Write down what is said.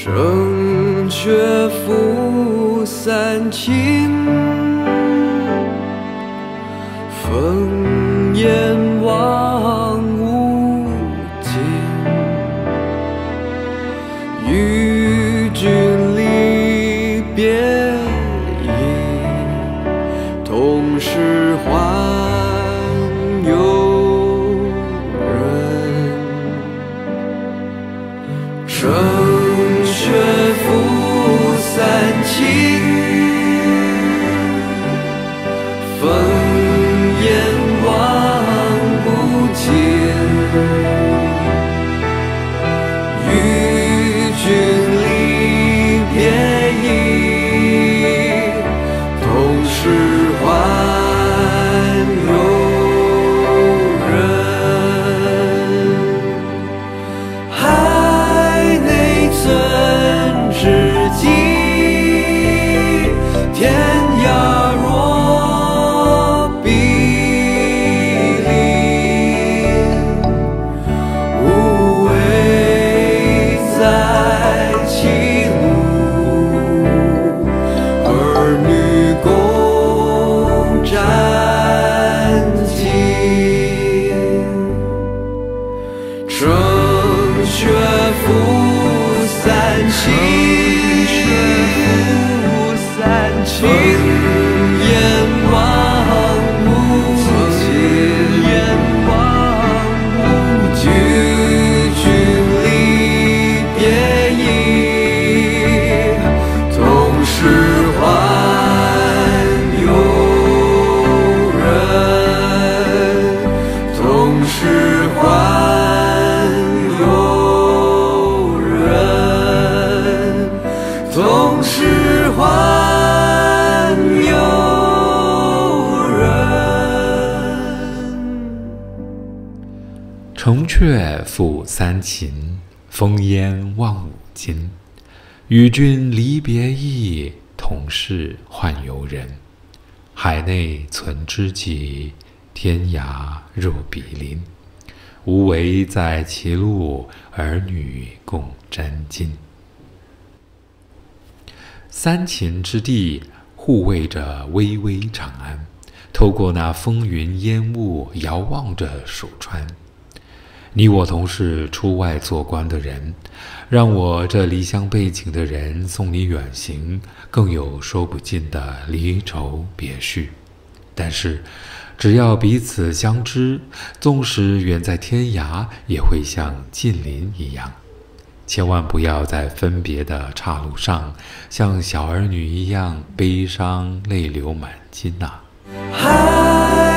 正确负三秦，烽烟望无尽。与君离别意，同是宦游人。正确负三秦，烽烟望不尽。与君离别意，同是宦游人。海内存知己，天涯若比邻。无畏在歧路，儿女共沾巾。正确负三秦，烽烟望无尽。与君离别意，同是宦游人。同是宦游人。同是宦游人。 城阙负三秦，烽烟望五津。与君离别意，同是宦游人。海内存知己，天涯若比邻。无为在歧路，儿女共沾巾。三秦之地护卫着巍巍长安，透过那风云烟雾，遥望着蜀川。你我同是出外做官的人，让我这离乡背井的人送你远行，更有说不尽的离愁别绪。但是只要彼此相知，纵使远在天涯，也会像近邻一样。千万不要在分别的岔路上，像小儿女一样悲伤泪流满襟啊！